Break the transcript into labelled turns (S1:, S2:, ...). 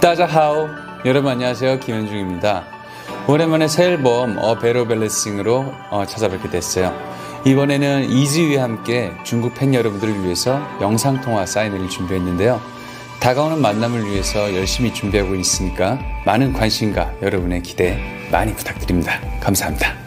S1: 따자하오. 여러분 안녕하세요. 김현중입니다. 오랜만에 새 앨범 A Better Blessing으로 찾아뵙게 됐어요. 이번에는 이즈유와 함께 중국 팬 여러분들을 위해서 영상통화 사인회를 준비했는데요. 다가오는 만남을 위해서 열심히 준비하고 있으니까 많은 관심과 여러분의 기대 많이 부탁드립니다. 감사합니다.